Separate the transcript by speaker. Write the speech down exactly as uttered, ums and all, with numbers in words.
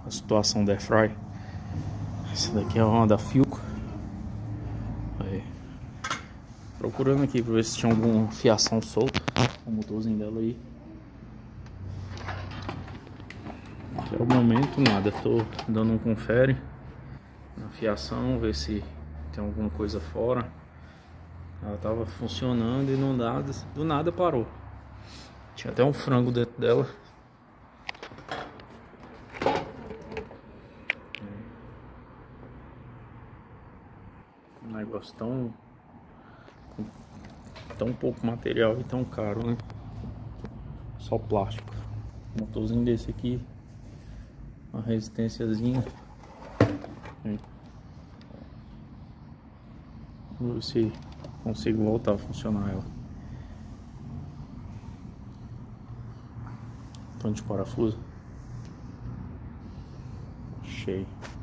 Speaker 1: a situação da Airfry. Essa daqui é uma da Philco. Aí. Procurando aqui pra ver se tinha alguma fiação solta. O motorzinho dela aí. Até o momento nada. Tô dando um confere na fiação, ver se tem alguma coisa fora. Ela tava funcionando e não nada, do nada parou. Tinha até um frango dentro dela. Um negócio tão tão pouco material e tão caro, né? Só plástico. Um motorzinho desse aqui, uma resistênciazinha. Vamos ver se consigo voltar a funcionar ela. Tanto de parafuso. Cheio.